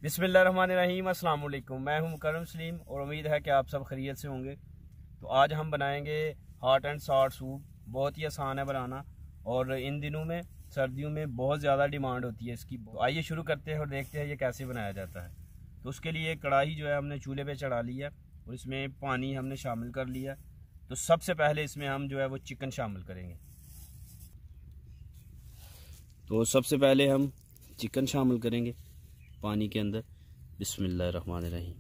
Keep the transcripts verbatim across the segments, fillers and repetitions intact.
बिस्मिल्लाहिर्रहमानिर्रहीम, अस्सलाम वालेकुम। मैं हूं मुकर्रम सलीम और उम्मीद है कि आप सब खैरियत से होंगे। तो आज हम बनाएंगे हॉट एंड सॉल्ट सूप। बहुत ही आसान है बनाना और इन दिनों में सर्दियों में बहुत ज़्यादा डिमांड होती है इसकी। तो आइए शुरू करते हैं और देखते हैं ये कैसे बनाया जाता है। तो उसके लिए कढ़ाई जो है हमने चूल्हे पे चढ़ा ली है और इसमें पानी हमने शामिल कर लिया। तो सबसे पहले इसमें हम जो है वो चिकन शामिल करेंगे। तो सबसे पहले हम चिकन शामिल करेंगे पानी के अंदर। बिस्मिल्लाहिर्रहमानिर्रहीम।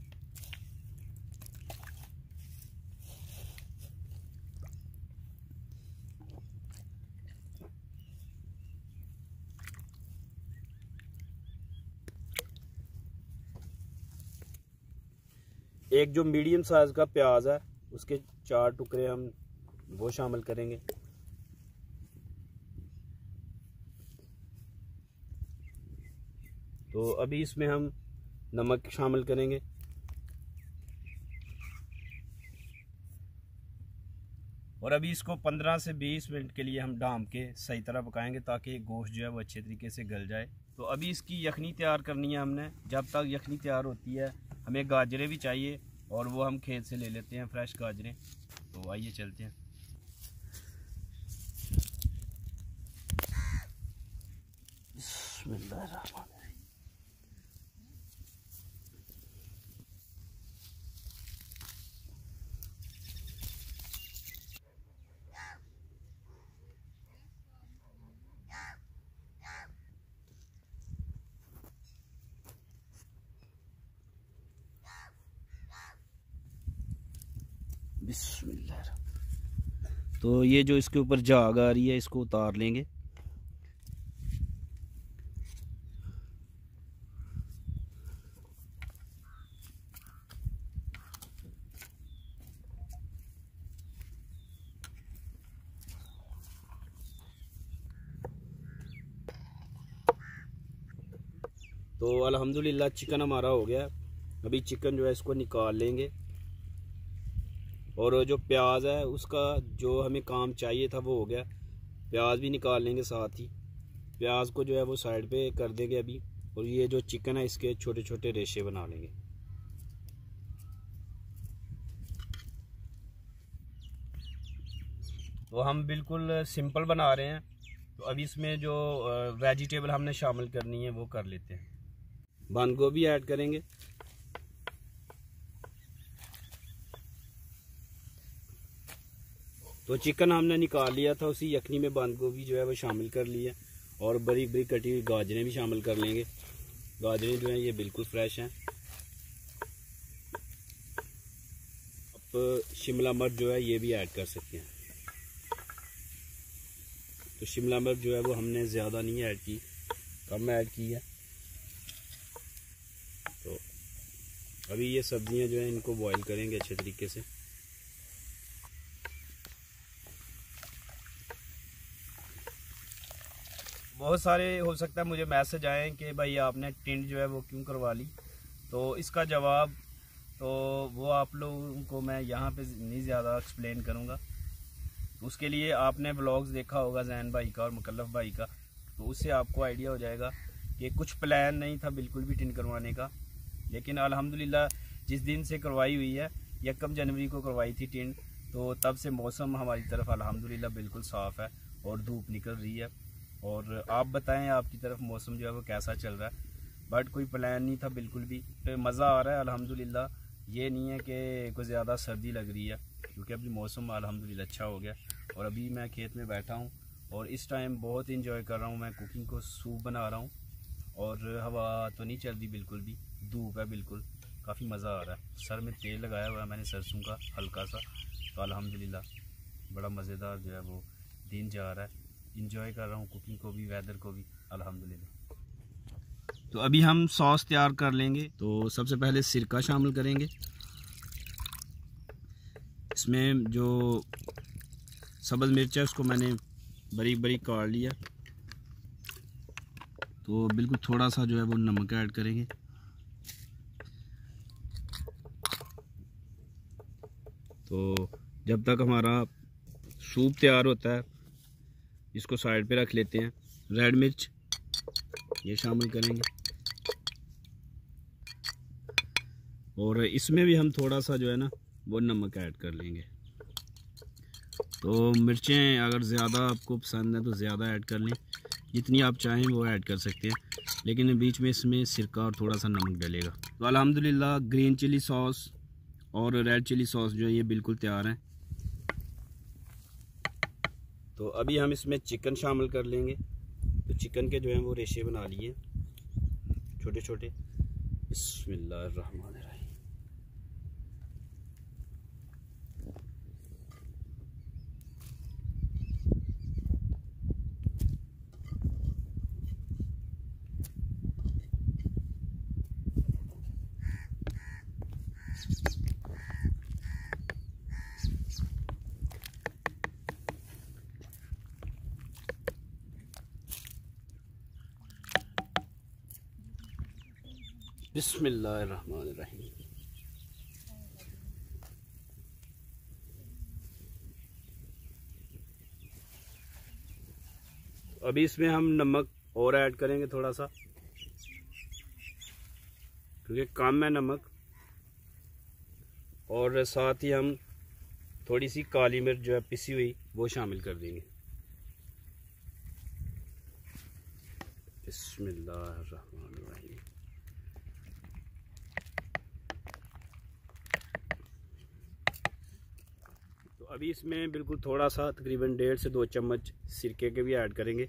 एक जो मीडियम साइज का प्याज है उसके चार टुकड़े हम वो शामिल करेंगे। तो अभी इसमें हम नमक शामिल करेंगे और अभी इसको पंद्रह से बीस मिनट के लिए हम ढाँप के सही तरह पकाएंगे ताकि गोश्त जो है वो अच्छे तरीके से गल जाए। तो अभी इसकी यखनी तैयार करनी है हमने। जब तक यखनी तैयार होती है हमें गाजरें भी चाहिए और वो हम खेत से ले लेते हैं, फ्रेश गाजरें। तो आइए चलते हैं। बिस्मिल्लाहिर्रहमानिर्रहीम। बिस्मिल्लाह। तो ये जो इसके ऊपर झाग आ रही है इसको उतार लेंगे। तो अल्हम्दुलिल्लाह चिकन हमारा हो गया। अभी चिकन जो है इसको निकाल लेंगे और जो प्याज है उसका जो हमें काम चाहिए था वो हो गया। प्याज भी निकाल लेंगे साथ ही। प्याज को जो है वो साइड पे कर देंगे अभी। और ये जो चिकन है इसके छोटे छोटे रेशे बना लेंगे। तो हम बिल्कुल सिंपल बना रहे हैं। तो अभी इसमें जो वेजिटेबल हमने शामिल करनी है वो कर लेते हैं। बंद गोभी ऐड करेंगे। तो चिकन हमने निकाल लिया था, उसी यखनी में बंद गोभी जो है वो शामिल कर लिया और बड़ी बड़ी कटी हुई गाजरें भी शामिल कर लेंगे। गाजरें जो हैं ये बिल्कुल फ्रेश हैं। अब शिमला मिर्च जो है ये भी ऐड कर सकते हैं। तो शिमला मिर्च जो है वो हमने ज़्यादा नहीं ऐड की, कम ऐड की है। तो अभी ये सब्जियां जो हैं इनको बॉईल करेंगे अच्छे तरीके से। बहुत सारे हो सकता है मुझे मैसेज आए कि भाई आपने टिंड जो है वो क्यों करवा ली। तो इसका जवाब तो वो आप लोगों को मैं यहाँ पे नहीं ज़्यादा एक्सप्लेन करूँगा। उसके लिए आपने व्लॉग्स देखा होगा जैन भाई का और मुकल्लफ भाई का, तो उससे आपको आइडिया हो जाएगा कि कुछ प्लान नहीं था बिल्कुल भी टिंड करवाने का। लेकिन अल्हम्दुलिल्लाह जिस दिन से करवाई हुई है, यकम जनवरी को करवाई थी टिंड, तो तब से मौसम हमारी तरफ अल्हम्दुलिल्लाह बिल्कुल साफ़ है और धूप निकल रही है। और आप बताएं आपकी तरफ मौसम जो है वो कैसा चल रहा है। बट कोई प्लान नहीं था बिल्कुल भी। तो मज़ा आ रहा है अल्हम्दुलिल्लाह। ये नहीं है कि कुछ ज़्यादा सर्दी लग रही है क्योंकि अभी मौसम अल्हम्दुलिल्लाह अच्छा हो गया। और अभी मैं खेत में बैठा हूँ और इस टाइम बहुत इंजॉय कर रहा हूँ मैं कुकिंग को। सूप बना रहा हूँ और हवा तो नहीं चल रही बिल्कुल भी, धूप है बिल्कुल। काफ़ी मज़ा आ रहा है। सर में तेल लगाया हुआ है मैंने सरसों का हल्का सा। तो अल्हम्दुलिल्लाह बड़ा मज़ेदार जो है वो दिन जा रहा है। इंजॉय कर रहा हूँ कुकिंग को भी, वेदर को भी अल्हम्दुलिल्लाह। तो अभी हम सॉस तैयार कर लेंगे। तो सबसे पहले सिरका शामिल करेंगे। इसमें जो सब्ज़ मिर्च है उसको मैंने बारीक बारीक काट लिया। तो बिल्कुल थोड़ा सा जो है वो नमक ऐड करेंगे। तो जब तक हमारा सूप तैयार होता है इसको साइड पे रख लेते हैं। रेड मिर्च ये शामिल करेंगे। और इसमें भी हम थोड़ा सा जो है ना वो नमक ऐड कर लेंगे। तो मिर्चें अगर ज़्यादा आपको पसंद है तो ज़्यादा ऐड कर लें, जितनी आप चाहें वो ऐड कर सकते हैं, लेकिन बीच में इसमें सिरका और थोड़ा सा नमक डलेगा। तो अल्हम्दुलिल्लाह ग्रीन चिली सॉस और रेड चिली सॉस जो है ये बिल्कुल तैयार हैं। तो अभी हम इसमें चिकन शामिल कर लेंगे। तो चिकन के जो हैं वो रेशे बना लिए छोटे छोटे। बिस्मिल्लाहिर्रहमानिर्रहीम। बिस्मिल्लाहिर्रहमानिर्रहीम। अभी इसमें हम नमक और ऐड करेंगे थोड़ा सा, क्योंकि कम है नमक। और साथ ही हम थोड़ी सी काली मिर्च जो है पिसी हुई वो शामिल कर देंगे। बिस्मिल्लाहिर्रहमानिर्रहीम। तो अभी इसमें बिल्कुल थोड़ा सा तकरीबन डेढ़ से दो चम्मच सिरके के भी ऐड करेंगे।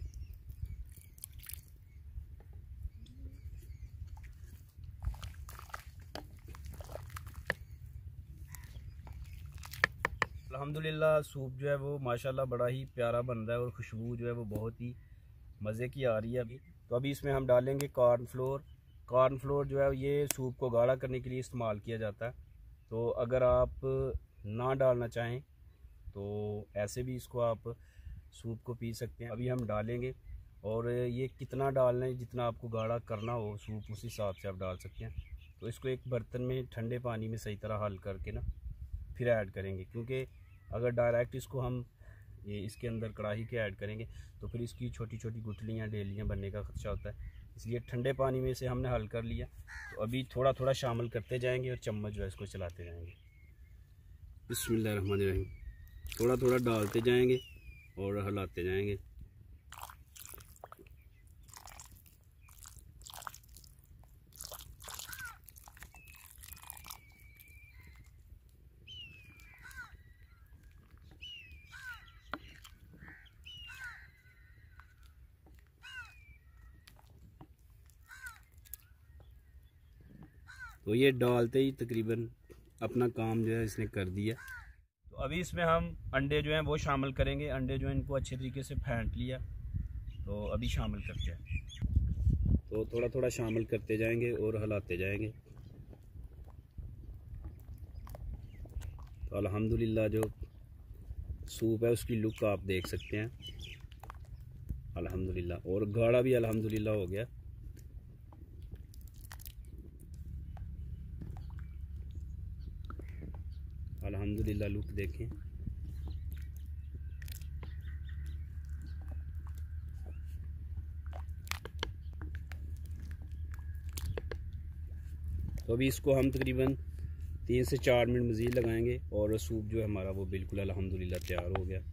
अल्हम्दुलिल्लाह सूप जो है वो माशाल्लाह बड़ा ही प्यारा बन रहा है और खुशबू जो है वो बहुत ही मज़े की आ रही है अभी। तो अभी इसमें हम डालेंगे कॉर्न फ्लोर। कॉर्न फ्लोर जो है ये सूप को गाढ़ा करने के लिए इस्तेमाल किया जाता है। तो अगर आप ना डालना चाहें तो ऐसे भी इसको आप सूप को पी सकते हैं। अभी हम डालेंगे और ये कितना डालना है, जितना आपको गाढ़ा करना हो सूप उस हिसाब से आप डाल सकते हैं। तो इसको एक बर्तन में ठंडे पानी में सही तरह हल करके ना फिर ऐड करेंगे, क्योंकि अगर डायरेक्ट इसको हम ये इसके अंदर कढ़ाई के ऐड करेंगे तो फिर इसकी छोटी छोटी गुठलियाँ डेलियाँ बनने का खदशा होता है। इसलिए ठंडे पानी में से हमने हल कर लिया। तो अभी थोड़ा थोड़ा शामिल करते जाएंगे और चम्मच जो है इसको चलाते जाएंगे। बिस्मिल्लाहिर्रहमानिर्रहीम। थोड़ा थोड़ा डालते जाएंगे और हिलाते जाएंगे। तो ये डालते ही तकरीबन अपना काम जो है इसने कर दिया। तो अभी इसमें हम अंडे जो हैं वो शामिल करेंगे। अंडे जो हैं इनको अच्छे तरीके से फेंट लिया, तो अभी शामिल करते हैं। तो थोड़ा थोड़ा शामिल करते जाएंगे और हिलाते जाएंगे। तो अल्हम्दुलिल्लाह जो सूप है उसकी लुक आप देख सकते हैं अल्हम्दुलिल्लाह, और गाढ़ा भी अल्हम्दुलिल्लाह हो गया। अल्हम्दुलिल्लाह लुक देखें। तो अभी इसको हम तकरीबन तीन से चार मिनट मज़ीद लगाएंगे और सूप जो है हमारा वो बिल्कुल अल्हम्दुलिल्लाह तैयार हो गया।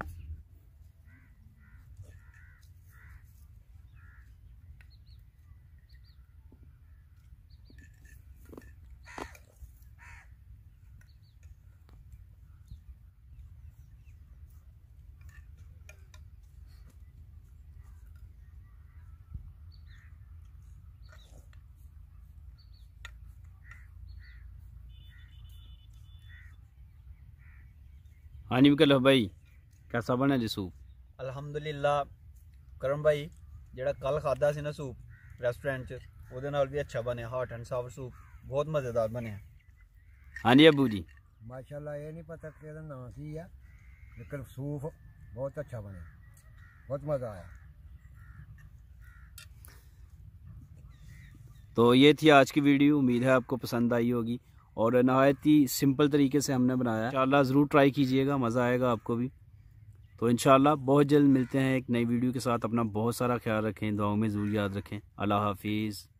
हाँ जी कल भाई कैसा बना जी सूप? अल्हम्दुलिल्लाह करम भाई जेड़ा कल खादा सी ना सूप रेस्टोरेंट च ओदे नाल भी अच्छा बने। हॉट एंड सावर सूप बहुत मज़ेदार बने। हाँ जी अबू जी माशाल्लाह ये नहीं पता कि नाम की है, लेकिन सूप बहुत अच्छा बने, बहुत मज़ा आया। तो ये थी आज की वीडियो, उम्मीद है आपको पसंद आई होगी और नहायत ही सिंपल तरीके से हमने बनाया। इंशाल्लाह ज़रूर ट्राई कीजिएगा, मज़ा आएगा आपको भी। तो इंशाल्लाह बहुत जल्द मिलते हैं एक नई वीडियो के साथ। अपना बहुत सारा ख्याल रखें, दुआओं में ज़रूर याद रखें। अल्लाह हाफिज़।